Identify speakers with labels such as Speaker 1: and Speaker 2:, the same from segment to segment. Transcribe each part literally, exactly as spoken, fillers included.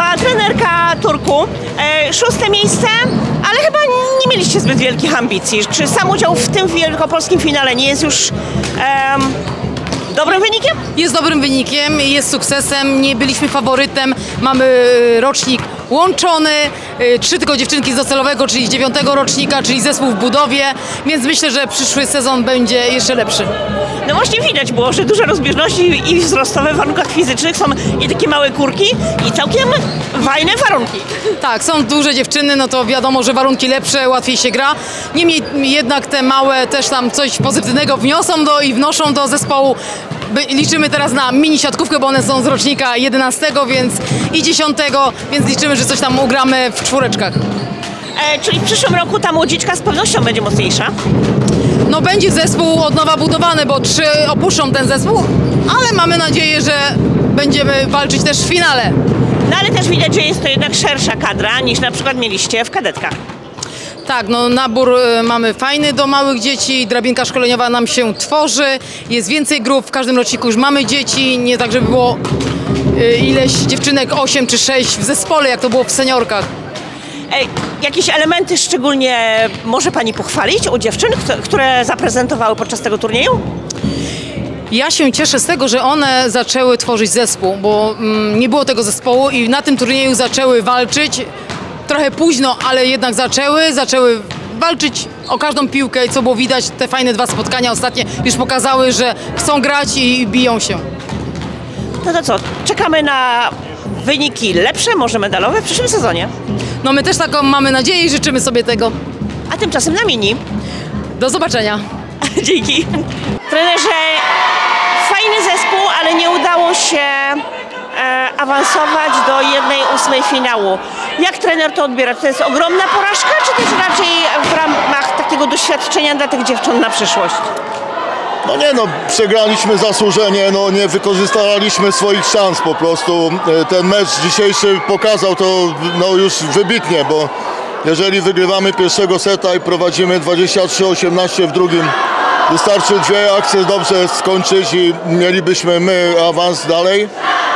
Speaker 1: Nowa trenerka Turku, e, szóste miejsce, ale chyba nie mieliście zbyt wielkich ambicji. Czy sam udział w tym wielkopolskim finale nie jest już em, dobrym wynikiem?
Speaker 2: Jest dobrym wynikiem, jest sukcesem, nie byliśmy faworytem, mamy rocznik łączony, trzy tylko dziewczynki z docelowego, czyli z dziewiątego rocznika, czyli zespół w budowie, więc myślę, że przyszły sezon będzie jeszcze lepszy.
Speaker 1: No właśnie widać było, że duże rozbieżności i wzrostowe w warunkach fizycznych, są i takie małe kurki i całkiem fajne warunki.
Speaker 2: Tak, są duże dziewczyny, no to wiadomo, że warunki lepsze, łatwiej się gra. Niemniej jednak te małe też tam coś pozytywnego wniosą do i wnoszą do zespołu. Liczymy teraz na mini siatkówkę, bo one są z rocznika jedenastego więc i dziesiątego, więc liczymy, że coś tam ugramy w czwóreczkach.
Speaker 1: E, czyli w przyszłym roku ta młodziczka z pewnością będzie mocniejsza?
Speaker 2: No będzie zespół od nowa budowany, bo trzy opuszczą ten zespół, ale mamy nadzieję, że będziemy walczyć też w finale.
Speaker 1: No ale też widać, że jest to jednak szersza kadra niż na przykład mieliście w kadetkach.
Speaker 2: Tak, no nabór y, mamy fajny do małych dzieci, drabinka szkoleniowa nam się tworzy, jest więcej grup, w każdym roczniku już mamy dzieci, nie tak, żeby było y, ileś dziewczynek, osiem czy sześć w zespole, jak to było w seniorkach.
Speaker 1: Ej, jakieś elementy szczególnie może Pani pochwalić u dziewczyn, które zaprezentowały podczas tego turnieju?
Speaker 2: Ja się cieszę z tego, że one zaczęły tworzyć zespół, bo mm, nie było tego zespołu i na tym turnieju zaczęły walczyć. Trochę późno, ale jednak zaczęły, zaczęły walczyć o każdą piłkę i co było widać, te fajne dwa spotkania ostatnie już pokazały, że chcą grać i biją się.
Speaker 1: No to co, czekamy na wyniki lepsze, może medalowe w przyszłym sezonie.
Speaker 2: No my też taką mamy nadzieję i życzymy sobie tego.
Speaker 1: A tymczasem na mini.
Speaker 2: Do zobaczenia.
Speaker 1: Dzięki. Trenerze, fajny zespół, ale nie udało się e, awansować do jednej ósmej finału. Jak trener to odbiera? To jest ogromna porażka, czy też raczej w ramach takiego doświadczenia dla tych dziewcząt na przyszłość?
Speaker 3: No nie no, przegraliśmy zasłużenie, no nie wykorzystaliśmy swoich szans po prostu. Ten mecz dzisiejszy pokazał to no już wybitnie, bo jeżeli wygrywamy pierwszego seta i prowadzimy dwadzieścia trzy osiemnaście w drugim, wystarczy dwie akcje dobrze skończyć i mielibyśmy my awans dalej.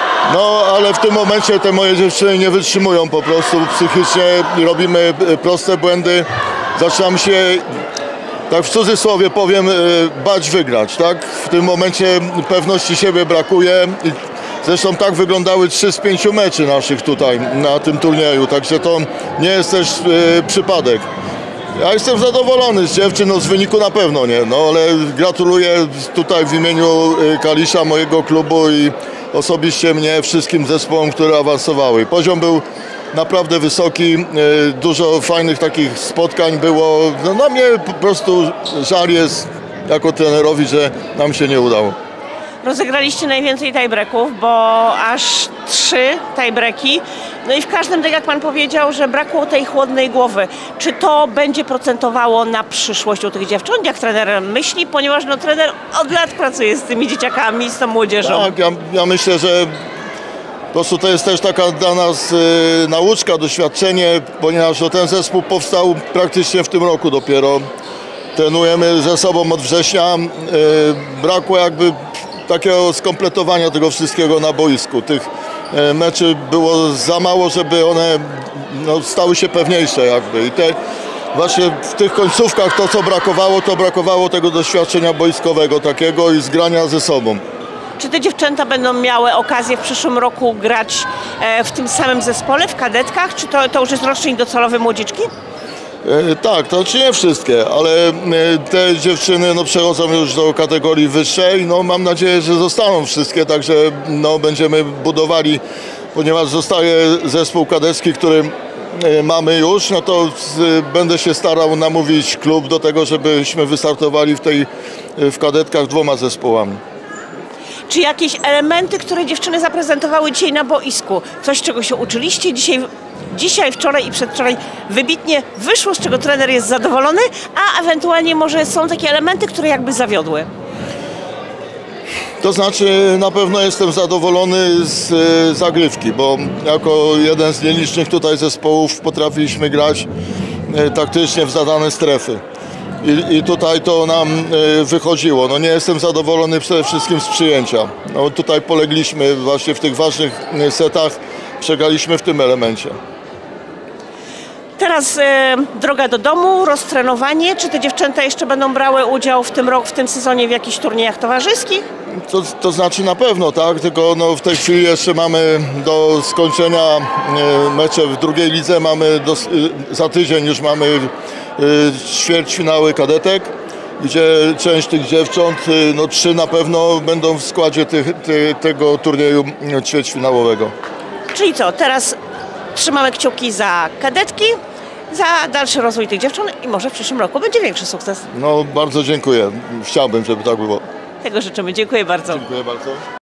Speaker 3: No ale w tym momencie te moje dziewczyny nie wytrzymują po prostu psychicznie, robimy proste błędy, zaczynam się, tak w cudzysłowie powiem, bać wygrać, tak? W tym momencie pewności siebie brakuje. Zresztą tak wyglądały trzy z pięciu meczy naszych tutaj na tym turnieju, także to nie jest też e, przypadek. Ja jestem zadowolony z dziewczyn, no z wyniku na pewno nie, no ale gratuluję tutaj w imieniu Kalisza, mojego klubu i osobiście mnie wszystkim zespołom, które awansowały. Poziom był naprawdę wysoki, e, dużo fajnych takich spotkań było. No, na mnie po prostu żal jest jako trenerowi, że nam się nie udało.
Speaker 1: Rozegraliście najwięcej tiebreaków, bo aż trzy tiebreaki. No i w każdym, tak jak Pan powiedział, że brakło tej chłodnej głowy. Czy to będzie procentowało na przyszłość u tych dziewcząt, jak trener myśli? Ponieważ no, trener od lat pracuje z tymi dzieciakami, z tą młodzieżą.
Speaker 3: Tak, ja, ja myślę, że po prostu to jest też taka dla nas y, nauczka, doświadczenie, ponieważ no, ten zespół powstał praktycznie w tym roku dopiero. Trenujemy ze sobą od września. Y, brakło jakby takiego skompletowania tego wszystkiego na boisku. Tych e, meczy było za mało, żeby one no, stały się pewniejsze jakby. I te, właśnie w tych końcówkach to, co brakowało, to brakowało tego doświadczenia boiskowego takiego i zgrania ze sobą.
Speaker 1: Czy te dziewczęta będą miały okazję w przyszłym roku grać e, w tym samym zespole, w kadetkach? Czy to, to już jest rocznik docelowy młodziczki?
Speaker 3: E, tak, to czy nie wszystkie, ale e, te dziewczyny no, przechodzą już do kategorii wyższej. No, mam nadzieję, że zostaną wszystkie, także no, będziemy budowali, ponieważ zostaje zespół kadecki, który e, mamy już, no to z, będę się starał namówić klub do tego, żebyśmy wystartowali w tej w kadetkach dwoma zespołami.
Speaker 1: Czy jakieś elementy, które dziewczyny zaprezentowały dzisiaj na boisku? Coś, czego się uczyliście dzisiaj? Dzisiaj, wczoraj i przedwczoraj wybitnie wyszło, z czego trener jest zadowolony, a ewentualnie może są takie elementy, które jakby zawiodły?
Speaker 3: To znaczy na pewno jestem zadowolony z e, zagrywki, bo jako jeden z nielicznych tutaj zespołów potrafiliśmy grać e, taktycznie w zadane strefy. I, I tutaj to nam e, wychodziło. No nie jestem zadowolony przede wszystkim z przyjęcia. No tutaj polegliśmy właśnie w tych ważnych setach. przegraliśmy w tym elemencie.
Speaker 1: Teraz e, droga do domu, roztrenowanie. Czy te dziewczęta jeszcze będą brały udział w tym roku, w tym sezonie w jakichś turniejach towarzyskich?
Speaker 3: To, to znaczy na pewno, tak, tylko no, w tej chwili jeszcze mamy do skończenia e, mecze w drugiej lidze, mamy do, e, za tydzień już mamy e, ćwierćfinały kadetek, gdzie część tych dziewcząt, e, no trzy na pewno będą w składzie tych, ty, tego turnieju ćwierćfinałowego.
Speaker 1: Czyli co, teraz trzymamy kciuki za kadetki, za dalszy rozwój tych dziewcząt i może w przyszłym roku będzie większy sukces.
Speaker 3: No bardzo dziękuję, chciałbym, żeby tak było.
Speaker 1: Tego życzymy, dziękuję bardzo.
Speaker 3: Dziękuję bardzo.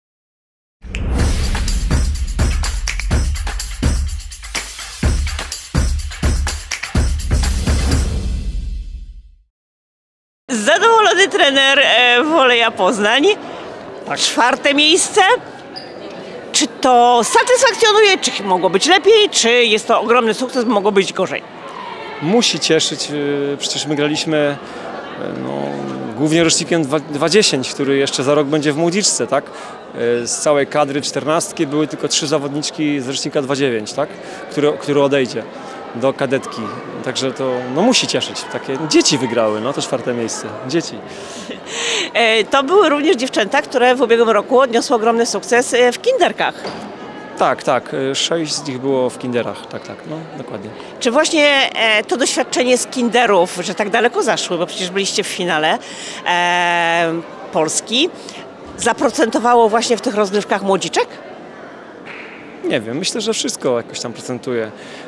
Speaker 1: Zadowolony trener e, Woleja Poznań.
Speaker 4: Tak.
Speaker 1: Czwarte miejsce. Czy to satysfakcjonuje, czy mogło być lepiej, czy jest to ogromny sukces, mogło być gorzej?
Speaker 4: Musi cieszyć, yy, przecież my graliśmy yy, no, głównie rocznikiem dwa dziesięć, który jeszcze za rok będzie w Młodziczce, tak? Yy, z całej kadry czternastki były tylko trzy zawodniczki z rocznika dwa dziewięć, tak? Który, który odejdzie do kadetki. Także to no, musi cieszyć. Takie dzieci wygrały, no to czwarte miejsce. Dzieci.
Speaker 1: E, to były również dziewczęta, które w ubiegłym roku odniosły ogromny sukces e, w kinderkach.
Speaker 4: Tak, tak. Yy, sześć z nich było w kinderach. Tak, tak. No, dokładnie.
Speaker 1: Czy właśnie e, to doświadczenie z kinderów, że tak daleko zaszły, bo przecież byliście w finale e, Polski, zaprocentowało właśnie w tych rozgrywkach młodziczek?
Speaker 4: Nie wiem, myślę, że wszystko jakoś tam procentuje.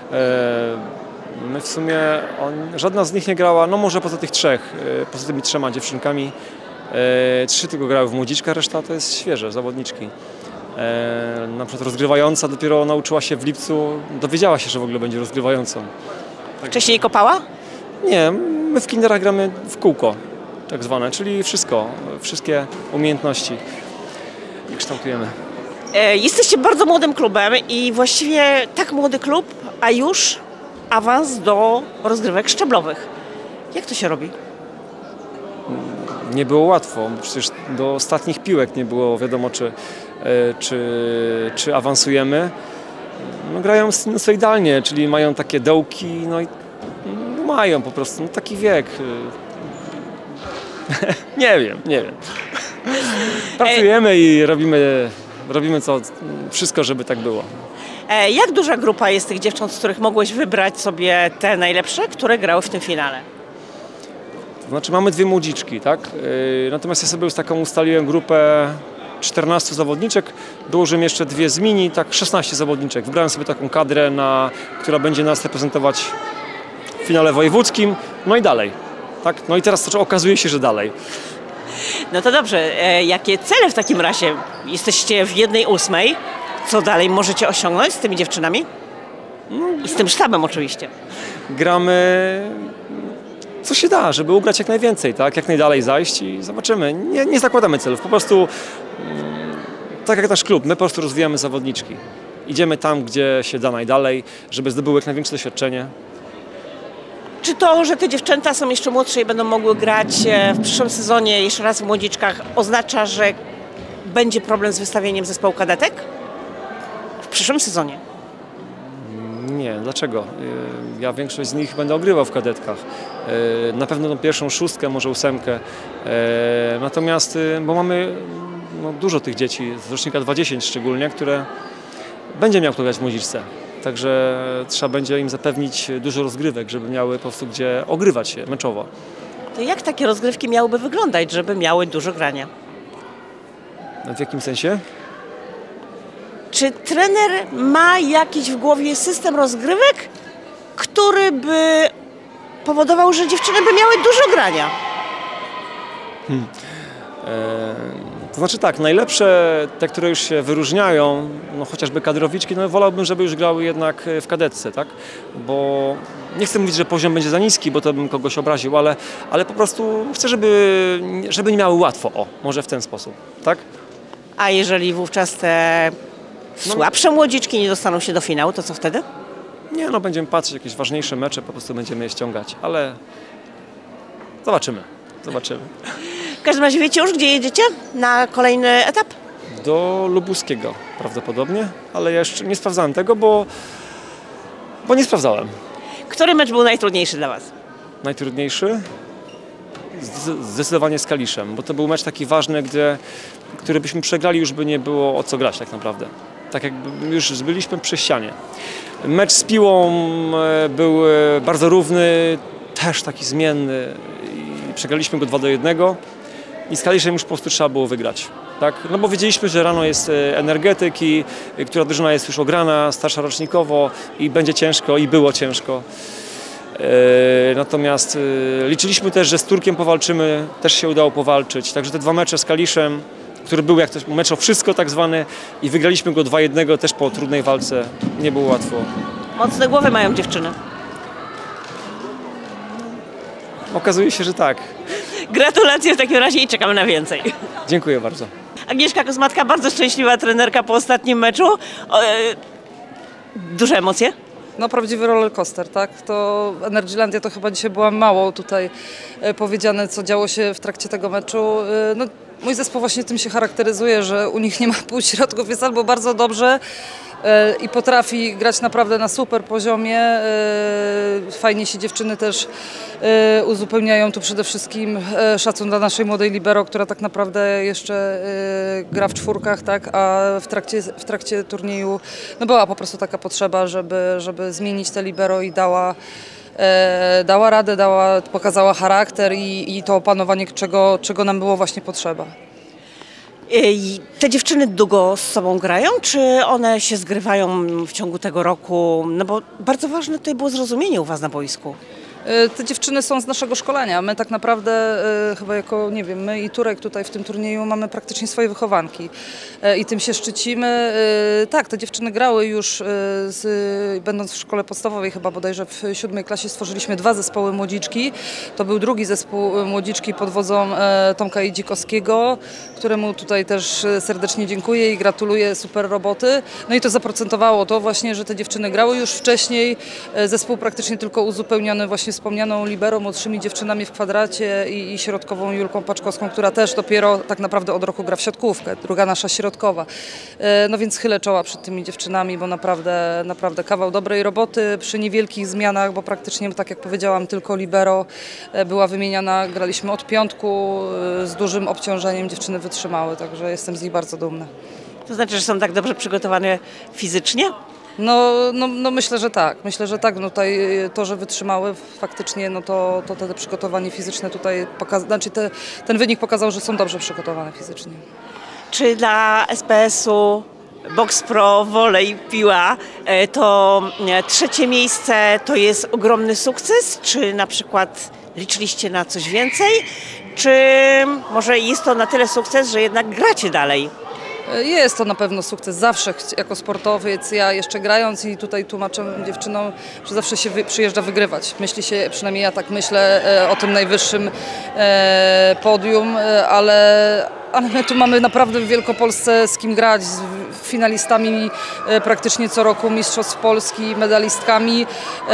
Speaker 4: My w sumie, on, żadna z nich nie grała, no może poza tych trzech, poza tymi trzema dziewczynkami. Trzy tylko grały w młodziczkach, reszta to jest świeże, zawodniczki. Na przykład rozgrywająca dopiero nauczyła się w lipcu, dowiedziała się, że w ogóle będzie rozgrywającą. Tak.
Speaker 1: Wcześniej kopała?
Speaker 4: Nie, my w kinderach gramy w kółko, tak zwane, czyli wszystko, wszystkie umiejętności kształtujemy.
Speaker 1: Jesteście bardzo młodym klubem i właściwie tak młody klub, a już awans do rozgrywek szczeblowych. Jak to się robi?
Speaker 4: Nie było łatwo, przecież do ostatnich piłek nie było wiadomo, czy, czy, czy awansujemy. No, grają sinusoidalnie, czyli mają takie dołki, no i no, mają po prostu no, taki wiek. nie wiem, nie wiem. Pracujemy i robimy... Robimy co, wszystko, żeby tak było.
Speaker 1: E, jak duża grupa jest tych dziewcząt, z których mogłeś wybrać sobie te najlepsze, które grały w tym finale?
Speaker 4: To znaczy mamy dwie młodziczki, tak? Yy, natomiast ja sobie już taką ustaliłem grupę czternastu zawodniczek. Dołożyłem jeszcze dwie z mini, tak szesnaście zawodniczek. Wybrałem sobie taką kadrę, na, która będzie nas reprezentować w finale wojewódzkim. No i dalej. Tak? No i teraz to okazuje się, że dalej.
Speaker 1: No to dobrze, e, jakie cele w takim razie? Jesteście w jednej ósmej. Co dalej możecie osiągnąć z tymi dziewczynami? I z tym sztabem oczywiście.
Speaker 4: Gramy co się da, żeby ugrać jak najwięcej, tak? Jak najdalej zajść i zobaczymy. Nie, nie zakładamy celów, po prostu tak jak nasz klub, my po prostu rozwijamy zawodniczki. Idziemy tam, gdzie się da najdalej, żeby zdobyły jak największe doświadczenie.
Speaker 1: Czy to, że te dziewczęta są jeszcze młodsze i będą mogły grać w przyszłym sezonie jeszcze raz w młodziczkach, oznacza, że będzie problem z wystawieniem zespołu kadetek w przyszłym sezonie?
Speaker 4: Nie, dlaczego? Ja większość z nich będę ogrywał w kadetkach. Na pewno tą pierwszą szóstkę, może ósemkę. Natomiast, bo mamy no, dużo tych dzieci, z rocznika dwa dziesięć szczególnie, które będzie miał kto grać w młodziczce. Także trzeba będzie im zapewnić dużo rozgrywek, żeby miały po prostu gdzie ogrywać się meczowo.
Speaker 1: To jak takie rozgrywki miałyby wyglądać, żeby miały dużo grania?
Speaker 4: W jakim sensie?
Speaker 1: Czy trener ma jakiś w głowie system rozgrywek, który by powodował, że dziewczyny by miały dużo grania?
Speaker 4: Hmm. E To znaczy tak, najlepsze, te, które już się wyróżniają, no chociażby kadrowiczki, no wolałbym, żeby już grały jednak w kadetce, tak? Bo nie chcę mówić, że poziom będzie za niski, bo to bym kogoś obraził, ale, ale po prostu chcę, żeby, żeby nie miały łatwo, o, może w ten sposób, tak?
Speaker 1: A jeżeli wówczas te słabsze młodziczki nie dostaną się do finału, to co wtedy?
Speaker 4: Nie, no będziemy patrzeć, jakieś ważniejsze mecze, po prostu będziemy je ściągać, ale zobaczymy, zobaczymy.
Speaker 1: W każdym razie wiecie już, gdzie jedziecie na kolejny etap?
Speaker 4: Do Lubuskiego. prawdopodobnie, ale ja jeszcze nie sprawdzałem tego, bo, bo nie sprawdzałem.
Speaker 1: Który mecz był najtrudniejszy dla Was?
Speaker 4: Najtrudniejszy? Zdecydowanie z Kaliszem, bo to był mecz taki ważny, gdzie, który byśmy przegrali, już by nie było o co grać tak naprawdę. Tak jakby już byliśmy przy ścianie. Mecz z Piłą był bardzo równy, też taki zmienny i przegraliśmy go dwa do jednego i z Kaliszem już po prostu trzeba było wygrać. Tak? No bo wiedzieliśmy, że rano jest energetyk i która drużyna jest już ograna, starsza rocznikowo i będzie ciężko i było ciężko. Natomiast liczyliśmy też, że z Turkiem powalczymy, też się udało powalczyć. Także te dwa mecze z Kaliszem, który był jak to mecz o wszystko tak zwany i wygraliśmy go dwa jednego też po trudnej walce, nie było łatwo.
Speaker 1: Mocne głowy mają dziewczyny.
Speaker 4: Okazuje się, że tak.
Speaker 1: Gratulacje w takim razie i czekamy na więcej.
Speaker 4: Dziękuję bardzo.
Speaker 1: Agnieszka Kosmatka, bardzo szczęśliwa trenerka po ostatnim meczu. O, e, duże emocje?
Speaker 5: No prawdziwy rollercoaster, tak? To Energylandia to chyba dzisiaj była mało tutaj e, powiedziane, co działo się w trakcie tego meczu. E, no, mój zespół właśnie tym się charakteryzuje, że u nich nie ma półśrodków, jest albo bardzo dobrze e, i potrafi grać naprawdę na super poziomie. E, fajnie się dziewczyny też e, uzupełniają. Tu przede wszystkim e, szacun dla naszej młodej libero, która tak naprawdę jeszcze e, gra w czwórkach, tak? A w trakcie, w trakcie turnieju no była po prostu taka potrzeba, żeby, żeby zmienić te libero i dała E, dała radę, dała, pokazała charakter i, i to opanowanie, czego, czego nam było właśnie potrzeba.
Speaker 1: I te dziewczyny długo z sobą grają, czy one się zgrywają w ciągu tego roku? No bo bardzo ważne tutaj było zrozumienie u Was na boisku.
Speaker 5: Te dziewczyny są z naszego szkolenia. My tak naprawdę e, chyba jako, nie wiem, my i Turek tutaj w tym turnieju mamy praktycznie swoje wychowanki e, i tym się szczycimy. E, tak, te dziewczyny grały już, e, z, będąc w szkole podstawowej, chyba bodajże w siódmej klasie stworzyliśmy dwa zespoły młodziczki. To był drugi zespół młodziczki pod wodzą e, Tomka Idzikowskiego, któremu tutaj też serdecznie dziękuję i gratuluję super roboty. No i to zaprocentowało to właśnie, że te dziewczyny grały już wcześniej. E, zespół praktycznie tylko uzupełniony właśnie wspomnianą libero, młodszymi dziewczynami w kwadracie i, i środkową Julką Paczkowską, która też dopiero tak naprawdę od roku gra w siatkówkę, druga nasza środkowa. E, no więc chylę czoła przed tymi dziewczynami, bo naprawdę, naprawdę kawał dobrej roboty przy niewielkich zmianach, bo praktycznie, tak jak powiedziałam, tylko libero e, była wymieniana, graliśmy od piątku, e, z dużym obciążeniem dziewczyny wytrzymały, także jestem z nich bardzo dumna.
Speaker 1: To znaczy, że są tak dobrze przygotowane fizycznie?
Speaker 5: No, no, no myślę, że tak. Myślę, że tak. No tutaj to, że wytrzymały faktycznie, no to, to te przygotowanie fizyczne tutaj, pokaz- znaczy te, ten wynik pokazał, że są dobrze przygotowane fizycznie.
Speaker 1: Czy dla S P S-u Box Pro, Volley, Piła to trzecie miejsce to jest ogromny sukces? Czy na przykład liczyliście na coś więcej? Czy może jest to na tyle sukces, że jednak gracie dalej?
Speaker 5: Jest to na pewno sukces. Zawsze jako sportowiec, ja jeszcze grając i tutaj tłumaczę dziewczynom, że zawsze się wy, przyjeżdża wygrywać. Myśli się, przynajmniej ja tak myślę, e, o tym najwyższym e, podium, e, ale, ale my tu mamy naprawdę w Wielkopolsce z kim grać, z finalistami e, praktycznie co roku Mistrzostw Polski, medalistkami.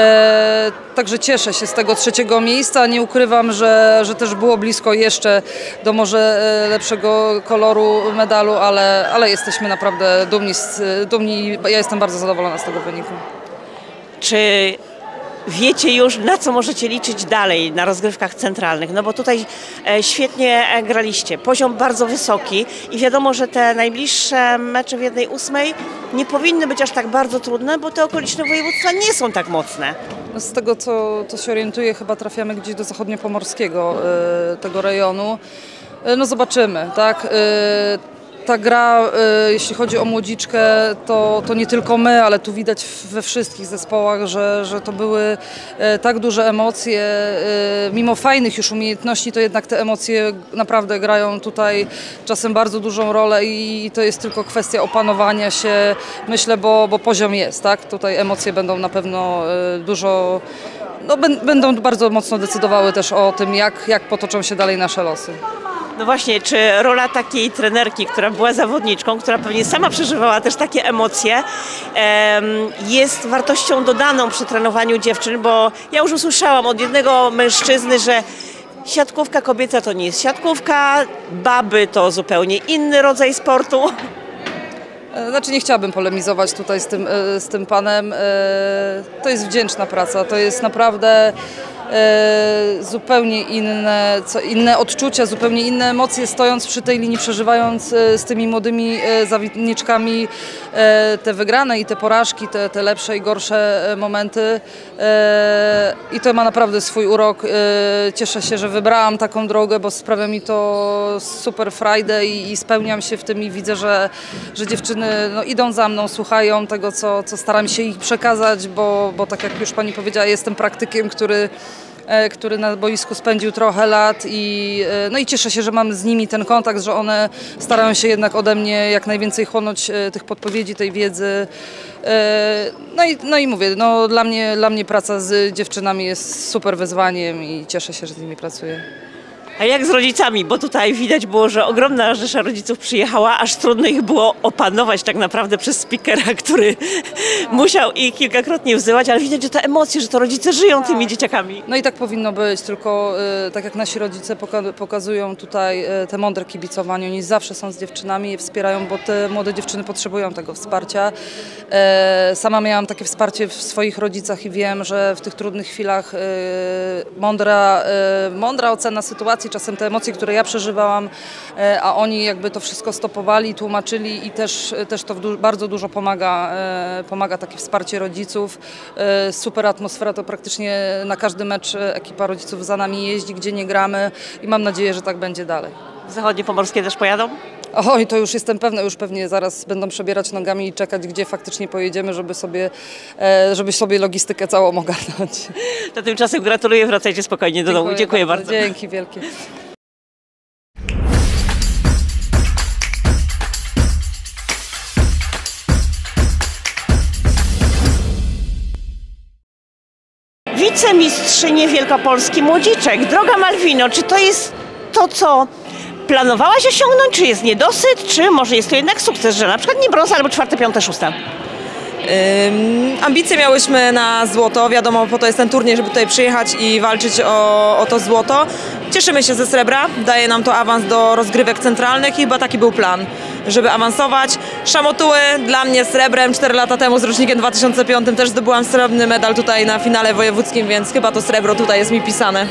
Speaker 5: E, także cieszę się z tego trzeciego miejsca. Nie ukrywam, że, że też było blisko jeszcze do może e, lepszego koloru medalu, ale ale jesteśmy naprawdę dumni, dumni. Ja jestem bardzo zadowolona z tego wyniku.
Speaker 1: Czy wiecie już, na co możecie liczyć dalej na rozgrywkach centralnych? No bo tutaj e, świetnie graliście, poziom bardzo wysoki i wiadomo, że te najbliższe mecze w jednej ósmej nie powinny być aż tak bardzo trudne, bo te okoliczne województwa nie są tak mocne.
Speaker 5: No z tego, co, co się orientuję, chyba trafiamy gdzieś do zachodniopomorskiego y, tego rejonu. Y, no zobaczymy, tak? Y, Ta gra, y, jeśli chodzi o młodziczkę, to, to nie tylko my, ale tu widać we wszystkich zespołach, że, że to były y, tak duże emocje. Y, mimo fajnych już umiejętności, to jednak te emocje naprawdę grają tutaj czasem bardzo dużą rolę i, i to jest tylko kwestia opanowania się, myślę, bo, bo poziom jest, tak? Tutaj emocje będą na pewno y, dużo, no, będą bardzo mocno decydowały też o tym, jak, jak potoczą się dalej nasze losy.
Speaker 1: No właśnie, czy rola takiej trenerki, która była zawodniczką, która pewnie sama przeżywała też takie emocje, jest wartością dodaną przy trenowaniu dziewczyn, bo ja już usłyszałam od jednego mężczyzny, że siatkówka kobieca to nie jest siatkówka, baby to zupełnie inny rodzaj sportu.
Speaker 5: Znaczy nie chciałabym polemizować tutaj z tym, z tym panem. To jest wdzięczna praca, to jest naprawdę zupełnie inne, co, inne odczucia, zupełnie inne emocje, stojąc przy tej linii, przeżywając z tymi młodymi zawodniczkami te wygrane i te porażki, te, te lepsze i gorsze momenty. I to ma naprawdę swój urok. Cieszę się, że wybrałam taką drogę, bo sprawia mi to super frajdę i, i spełniam się w tym i widzę, że, że dziewczyny no, idą za mną, słuchają tego, co, co staram się ich przekazać, bo, bo tak jak już pani powiedziała, jestem praktykiem, który który na boisku spędził trochę lat i, no i cieszę się, że mam z nimi ten kontakt, że one starają się jednak ode mnie jak najwięcej chłonąć tych podpowiedzi, tej wiedzy. No i, no i mówię, no dla mnie, dla mnie praca z dziewczynami jest super wyzwaniem i cieszę się, że z nimi pracuję.
Speaker 1: A jak z rodzicami? Bo tutaj widać było, że ogromna rzesza rodziców przyjechała, aż trudno ich było opanować tak naprawdę przez speakera, który musiał ich kilkakrotnie wzywać, ale widać, że te emocje, że to rodzice żyją tymi dzieciakami.
Speaker 5: No i tak powinno być, tylko y, tak jak nasi rodzice poka pokazują tutaj y, te mądre kibicowanie, oni zawsze są z dziewczynami i je wspierają, bo te młode dziewczyny potrzebują tego wsparcia. E, sama miałam takie wsparcie w swoich rodzicach i wiem, że w tych trudnych chwilach y, mądra, y, mądra ocena sytuacji, czasem te emocje, które ja przeżywałam, a oni jakby to wszystko stopowali, tłumaczyli i też, też to du bardzo dużo pomaga, pomaga takie wsparcie rodziców. Super atmosfera, to praktycznie na każdy mecz ekipa rodziców za nami jeździ, gdzie nie gramy i mam nadzieję, że tak będzie dalej.
Speaker 1: Zachodniopomorskie też pojadą?
Speaker 5: Oj, to już jestem pewna, już pewnie zaraz będą przebierać nogami i czekać, gdzie faktycznie pojedziemy, żeby sobie, żeby sobie logistykę całą ogarnąć.
Speaker 1: To tymczasem gratuluję, wracajcie spokojnie do
Speaker 5: Dziękuję
Speaker 1: domu. Dziękuję bardzo.
Speaker 5: bardzo. Dzięki wielkie.
Speaker 1: Wicemistrzyni Wielkopolski Młodziczek. Droga Malwino, czy to jest to, co planowałaś osiągnąć, czy jest niedosyt, czy może jest to jednak sukces, że na przykład nie brąz, albo czwarte, piąte, szóste?
Speaker 6: Ym, ambicje miałyśmy na złoto, wiadomo, po to jest ten turniej, żeby tutaj przyjechać i walczyć o, o to złoto. Cieszymy się ze srebra, daje nam to awans do rozgrywek centralnych i chyba taki był plan, żeby awansować. Szamotuły dla mnie srebrem, cztery lata temu z rocznikiem dwa tysiące piątym też zdobyłam srebrny medal tutaj na finale wojewódzkim, więc chyba to srebro tutaj jest mi pisane.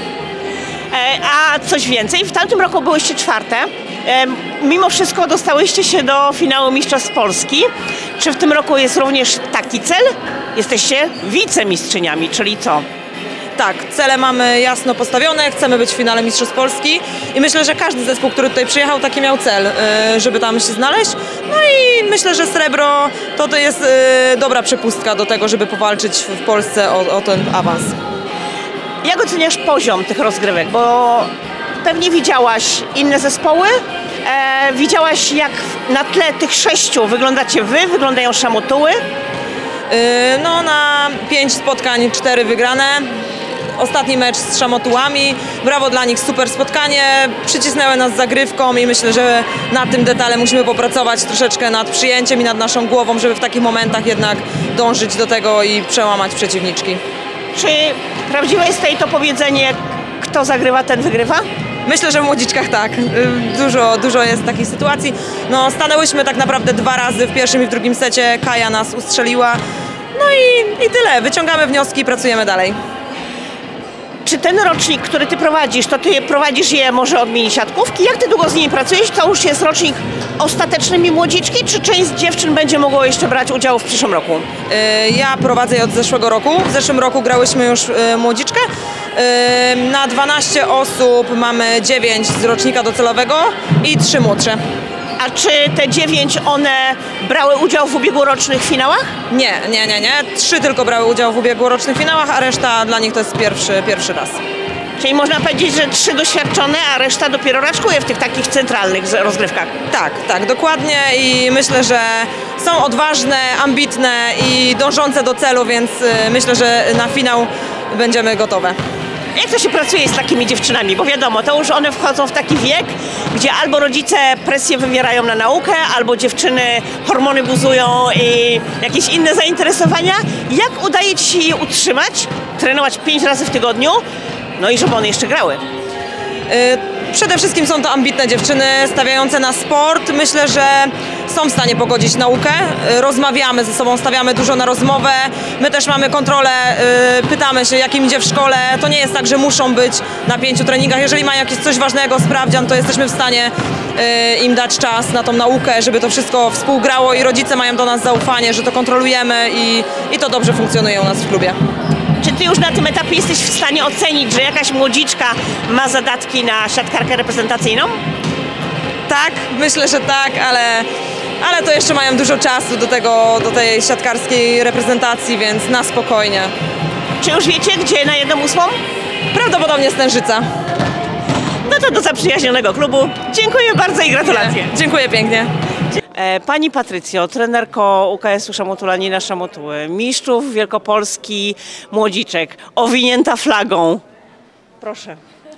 Speaker 1: A coś więcej, w tamtym roku byłyście czwarte. Mimo wszystko dostałyście się do finału Mistrzostw Polski. Czy w tym roku jest również taki cel? Jesteście wicemistrzyniami, czyli co?
Speaker 6: Tak, cele mamy jasno postawione, chcemy być w finale Mistrzostw Polski i myślę, że każdy zespół, który tutaj przyjechał, taki miał cel, żeby tam się znaleźć. No i myślę, że srebro to, to jest dobra przepustka do tego, żeby powalczyć w Polsce o, o ten awans.
Speaker 1: Jak oceniasz poziom tych rozgrywek? Bo pewnie widziałaś inne zespoły, e, widziałaś jak na tle tych sześciu wyglądacie wy, wyglądają szamotuły?
Speaker 6: Yy, no na pięć spotkań, cztery wygrane. Ostatni mecz z szamotułami, brawo dla nich, super spotkanie, przycisnęły nas zagrywką i myślę, że nad tym detalem musimy popracować troszeczkę nad przyjęciem i nad naszą głową, żeby w takich momentach jednak dążyć do tego i przełamać przeciwniczki.
Speaker 1: Czy prawdziwe jest tutaj to powiedzenie, kto zagrywa, ten wygrywa?
Speaker 6: Myślę, że w Młodziczkach tak. Dużo, dużo jest takich sytuacji. No, stanęłyśmy tak naprawdę dwa razy w pierwszym i w drugim secie. Kaja nas ustrzeliła. No i, i tyle. Wyciągamy wnioski i pracujemy dalej.
Speaker 1: Czy ten rocznik, który ty prowadzisz, to ty prowadzisz je może od mini siatkówki? Jak ty długo z nimi pracujesz? To już jest rocznik ostatecznymi Młodziczki, czy część z dziewczyn będzie mogło jeszcze brać udział w przyszłym roku?
Speaker 6: Ja prowadzę je od zeszłego roku. W zeszłym roku grałyśmy już Młodziczkę. Na dwanaście osób mamy dziewięć z rocznika docelowego i trzy młodsze.
Speaker 1: A czy te dziewięć, one brały udział w ubiegłorocznych finałach?
Speaker 6: Nie, nie, nie, nie. Trzy tylko brały udział w ubiegłorocznych finałach, a reszta dla nich to jest pierwszy, pierwszy raz.
Speaker 1: Czyli można powiedzieć, że trzy doświadczone, a reszta dopiero raczkuje w tych takich centralnych rozgrywkach.
Speaker 6: Tak, tak, dokładnie i myślę, że są odważne, ambitne i dążące do celu, więc myślę, że na finał będziemy gotowe.
Speaker 1: Jak to się pracuje z takimi dziewczynami? Bo wiadomo, to już one wchodzą w taki wiek, gdzie albo rodzice presję wywierają na naukę, albo dziewczyny hormony buzują i jakieś inne zainteresowania. Jak udaje ci się je utrzymać, trenować pięć razy w tygodniu, no i żeby one jeszcze grały?
Speaker 6: Przede wszystkim są to ambitne dziewczyny, stawiające na sport. Myślę, że są w stanie pogodzić naukę. Rozmawiamy ze sobą, stawiamy dużo na rozmowę. My też mamy kontrolę, pytamy się, jak im idzie w szkole. To nie jest tak, że muszą być na pięciu treningach. Jeżeli mają jakieś coś ważnego, sprawdzian, to jesteśmy w stanie im dać czas na tą naukę, żeby to wszystko współgrało i rodzice mają do nas zaufanie, że to kontrolujemy i, i to dobrze funkcjonuje u nas w klubie.
Speaker 1: Czy ty już na tym etapie jesteś w stanie ocenić, że jakaś młodziczka ma zadatki na siatkarkę reprezentacyjną?
Speaker 6: Tak, myślę, że tak, ale, ale to jeszcze mają dużo czasu do tego, do tej siatkarskiej reprezentacji, więc na spokojnie.
Speaker 1: Czy już wiecie, gdzie na jedną ósmą?
Speaker 6: Prawdopodobnie Stężyca.
Speaker 1: No to do zaprzyjaźnionego klubu. Dziękuję bardzo i gratulacje.
Speaker 6: Dziękuję pięknie.
Speaker 1: Pani Patrycjo, trenerko U K S-u Szamotulanina Szamotuły, mistrzów Wielkopolski młodziczek, owinięta flagą. Proszę.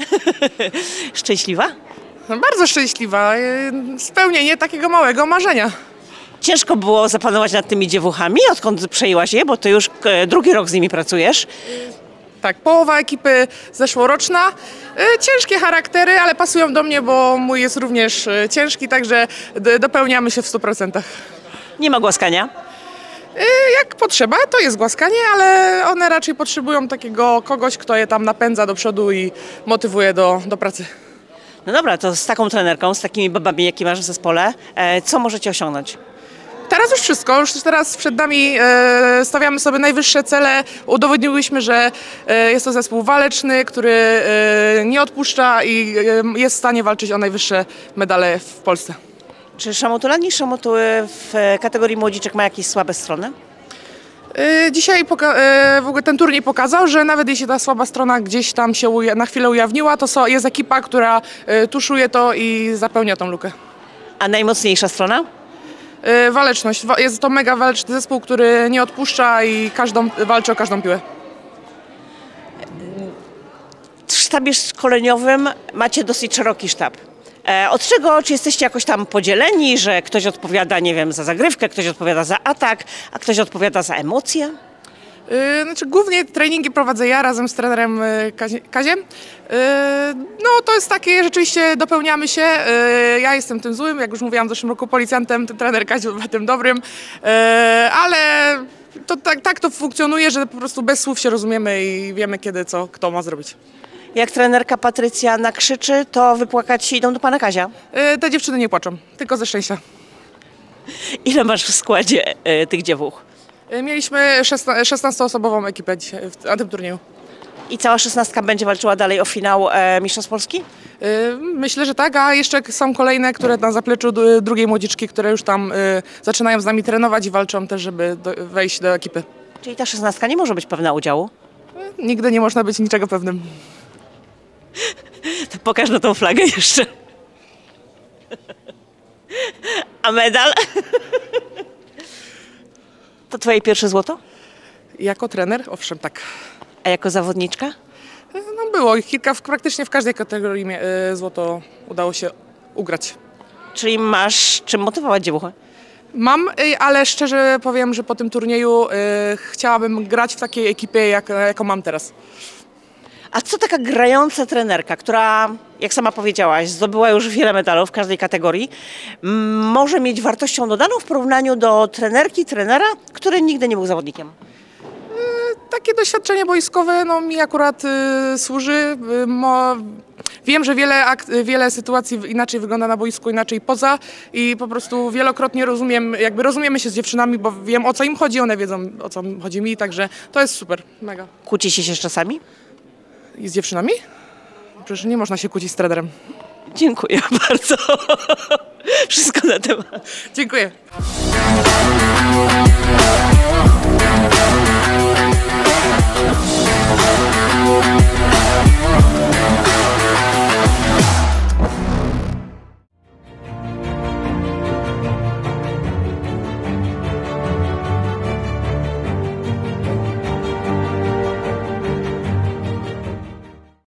Speaker 1: Szczęśliwa?
Speaker 7: No, bardzo szczęśliwa. Spełnienie takiego małego marzenia.
Speaker 1: Ciężko było zapanować nad tymi dziewuchami, odkąd przejęłaś je, bo ty już drugi rok z nimi pracujesz.
Speaker 7: Tak, połowa ekipy zeszłoroczna. Ciężkie charaktery, ale pasują do mnie, bo mój jest również ciężki, także dopełniamy się w stu procentach.
Speaker 1: Nie ma głaskania?
Speaker 7: Jak potrzeba, to jest głaskanie, ale one raczej potrzebują takiego kogoś, kto je tam napędza do przodu i motywuje do, do pracy.
Speaker 1: No dobra, to z taką trenerką, z takimi babami, jakie masz w zespole, co możecie osiągnąć?
Speaker 7: Teraz już wszystko, już teraz przed nami e, stawiamy sobie najwyższe cele. Udowodniłyśmy, że e, jest to zespół waleczny, który e, nie odpuszcza i e, jest w stanie walczyć o najwyższe medale w Polsce.
Speaker 1: Czy Szamotulanin Szamotuły w kategorii młodziczek ma jakieś słabe strony?
Speaker 7: E, dzisiaj poka- e, w ogóle ten turniej pokazał, że nawet jeśli ta słaba strona gdzieś tam się uja- na chwilę ujawniła, to so, jest ekipa, która e, tuszuje to i zapełnia tą lukę.
Speaker 1: A najmocniejsza strona?
Speaker 7: Waleczność. Jest to mega waleczny zespół, który nie odpuszcza i każdą, walczy o każdą piłę.
Speaker 1: W sztabie szkoleniowym macie dosyć szeroki sztab. Od czego, czy jesteście jakoś tam podzieleni, że ktoś odpowiada, nie wiem, za zagrywkę, ktoś odpowiada za atak, a ktoś odpowiada za emocje?
Speaker 7: Yy, znaczy, głównie treningi prowadzę ja razem z trenerem Kazie, Kaziem. Yy, no to jest takie, rzeczywiście dopełniamy się. Yy, ja jestem tym złym, jak już mówiłam w zeszłym roku policjantem, ten trener Kaziu był tym dobrym, yy, ale to, tak, tak to funkcjonuje, że po prostu bez słów się rozumiemy i wiemy kiedy, co, kto ma zrobić.
Speaker 1: Jak trenerka Patrycja nakrzyczy, to wypłakać się idą do pana Kazia?
Speaker 7: Yy, te dziewczyny nie płaczą, tylko ze szczęścia.
Speaker 1: Ile masz w składzie yy, tych dziewuch?
Speaker 7: Mieliśmy szesnastoosobową ekipę dzisiaj na tym turnieju.
Speaker 1: I cała szesnastka będzie walczyła dalej o finał e, Mistrzostw Polski?
Speaker 7: Myślę, że tak, a jeszcze są kolejne, które na zapleczu drugiej młodziczki, które już tam y, zaczynają z nami trenować i walczą też, żeby do, wejść do ekipy.
Speaker 1: Czyli ta szesnastka nie może być pewna udziału?
Speaker 7: Nigdy nie można być niczego pewnym.
Speaker 1: To pokaż na tą flagę jeszcze. A medal? To twoje pierwsze złoto?
Speaker 7: Jako trener? Owszem, tak.
Speaker 1: A jako zawodniczka?
Speaker 7: No było ich kilka, w, praktycznie w każdej kategorii y, złoto udało się ugrać.
Speaker 1: Czyli masz czym motywować dziewuchę?
Speaker 7: Mam, y, ale szczerze powiem, że po tym turnieju y, chciałabym grać w takiej ekipie, jak, jaką mam teraz.
Speaker 1: A co taka grająca trenerka, która, jak sama powiedziałaś, zdobyła już wiele medalów w każdej kategorii, może mieć wartością dodaną w porównaniu do trenerki, trenera, który nigdy nie był zawodnikiem?
Speaker 7: Takie doświadczenie boiskowe no, mi akurat y, służy. Y, mo, wiem, że wiele, ak- wiele sytuacji inaczej wygląda na boisku, inaczej poza i po prostu wielokrotnie rozumiem, jakby rozumiemy się z dziewczynami, bo wiem o co im chodzi, one wiedzą o co chodzi mi, także to jest super, mega.
Speaker 1: Kłócicie się z czasami?
Speaker 7: I z dziewczynami? Przecież nie można się kłócić z trenerem.
Speaker 1: Dziękuję bardzo. Wszystko na temat.
Speaker 7: Dziękuję.